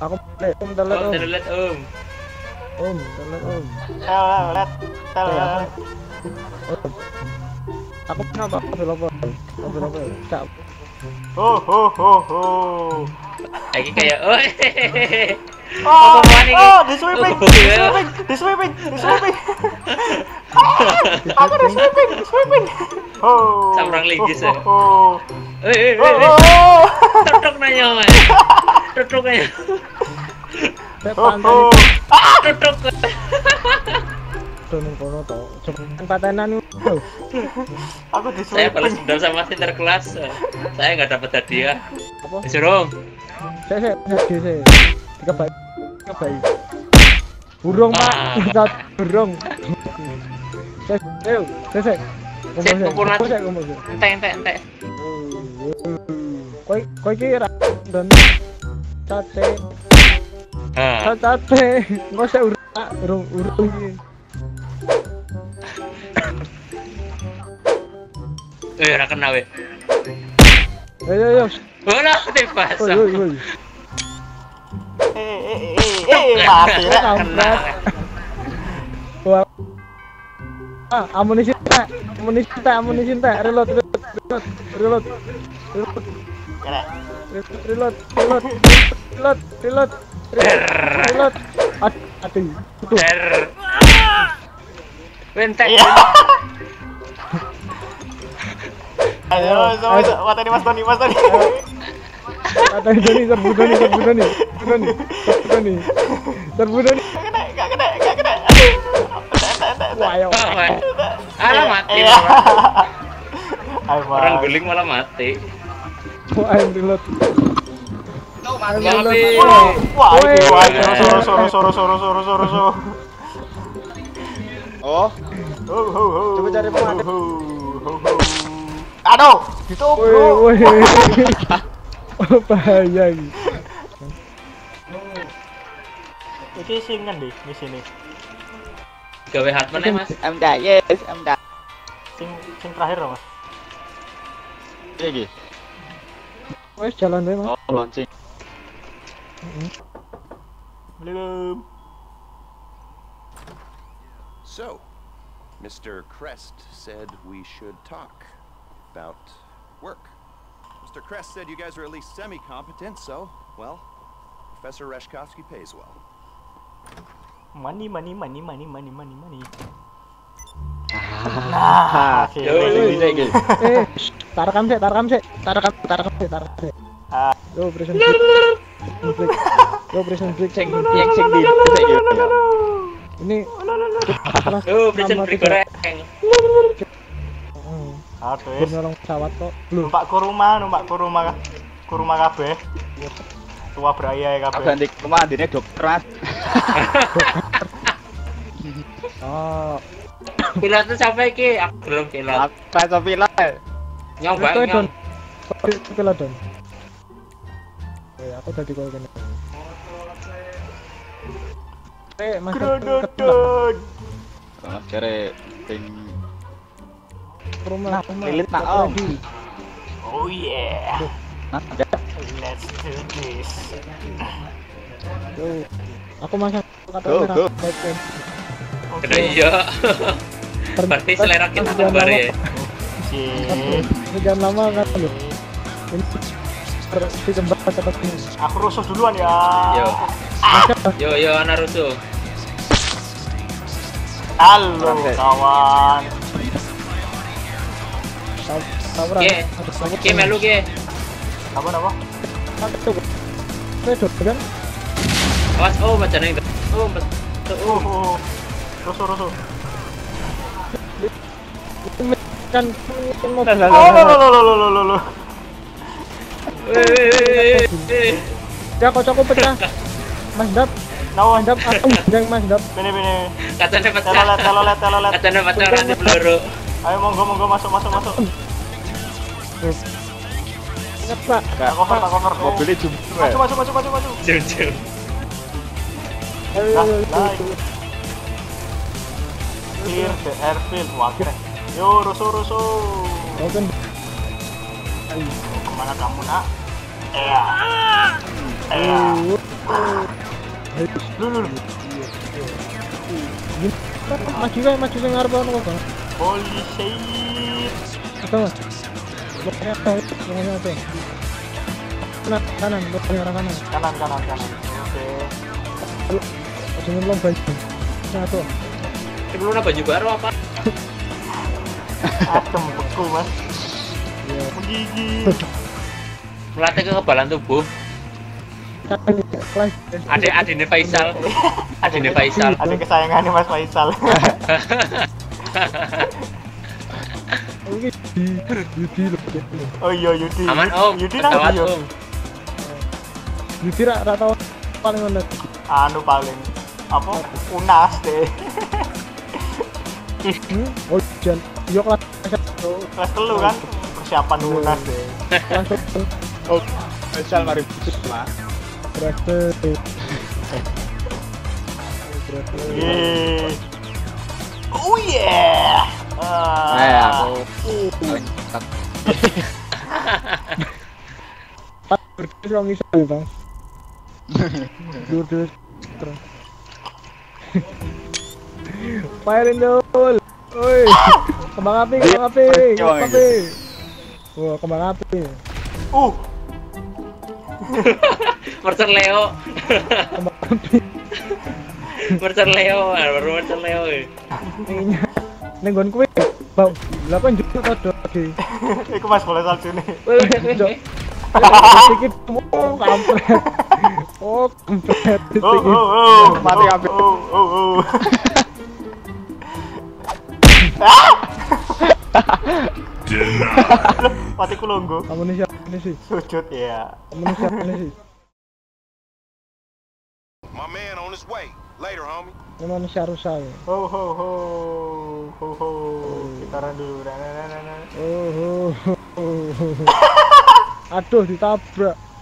Aku telet om. Telet om. Telet om. Telet. Aku kenapa developer? Cak. Lagi kayak di sweeping. Aku di sweeping. Samrang linggis ya. Tutuk nanya mas. Tutuk nanya. Tutuk. Donong kono to. Cepetan patenan. Aku di Saya balas sweeping. dendam sama Sinterklas. Saya nggak dapat hadiah. Apa? Disuruh. Saya. Dikebai. Burung Pak. Bisa burung. Saya. Sip, kumpul nanti. Ente. Koi iki ra dan sate. Ah. Sate. Engko saya urung iki. Ora kena we. Ayo. Ora tebas. Mati rek. Kena. Wah. Amunisi tak. Reload. Aduh. Bentek. Ayo, mateni Mas Doni. Kata Doni, serbu Doni. Gak kena. Wah, ayo. Alah mati. Ayo, Orang guling malah mati. Wah, ayo reload. Mati. Wah, soro. Oh, Coba cari pemadam. Aduh, ditubruk. Woi. Oh, bahaya ini. Iki singan deh di sini. Gawe Hartman ya mas. I'm dah, yes, I'm dah. Sing terakhir loh, Mas. Lagi. Wes jalan deh, Mas. Oh, launching. Belum. So, Mr. Crest said we should talk about work. Mr. Crest said you guys are at least semi-competent, so, well, Professor Reshkovsky pays well. Money. Nah, Nah, Tarakam sih. Ah. Yo, prison break. cek yang cek di Ini Prison break goreng. aduh. Nolong pesawat kok. Belum. Numpak ke rumah kabeh. Tua beraya ya kabeh. ganti komandannya dokter mas. Oh, Pilotnya sampai ki, aku belum pilot. Apa pilot? Nyong. Pilot Don. Aku tadi kau kena. Mas. Grododon. Cari ting Rumah. lilit nak om. Oh yeah. Ada. Let's do this. Yo, aku masang kata Go, merah. go. Baik. Udah iya. Berarti selera kita tebar ya. Jangan lama kan lu. Ini si kembar cepat ini. Aku rusuh duluan ya. Yo Naruto. Halo kawan. Sabar. Ki melu ki. Apa? Redo kan? Awas bacanya itu. Rusuh. Kan mau Lo. ya kocokku pecah. Mas Dap, Nawan. Dap aku jeng Mas Dap. Bene. Katanya pecah. Telolet. Katanya pecah nanti peluru. Ayo monggo masuk. Ingat Pak. Tak cover. Mobilnya jump. Maju. Jujur. Naik. Clear the airfield. Wah, keren. Yo, rusuh. Open. Kemana kamu nak? Ya. Dulu. Maju sing ngarep ono kok. Polisi. Atau Mas. Pokoknya apa? Kanan, kanan. Kanan. Oke. Aja nyemplung baju. Satu. Belum ada baju baru apa? Adem beku, Mas. Ya. Menggigit. Melatih kekebalan tubuh. Adiknya Faisal. Adiknya Faisal. Ada kesayangannya Mas Faisal. Yudi loh. Oh iya Yudi. Aman Om. Yudi nang Pesawat, ndi yo? Om. Yudi ra tau paling ngono. Anu paling apa? Unas deh. Oh jan, yo kelas Kelas telu kan persiapan unas deh. Oh, spesial mari Mas. berarti. Yeay. Oh yeah. Aku paling tak Berarti wong iso ya, Bang. Dur. Firein dul. Oi. Kembang api. Wah, kembang api. Mercer Leo. Kembang api. Mercer Leo, baru Mercer Leo. Ning nggon kuwi, Bang. Lah kok njuk to iki. Iku Mas bola salju nih. Iki kampret. Oh, kampret. Oh. Mati api. Oh. Matiku longgo. Amunisi. Sujud ya. Amunisi. My man on his way. Later, homie. Amunisi rusak. Ho. Gitaran dulu. Aduh, ditabrak.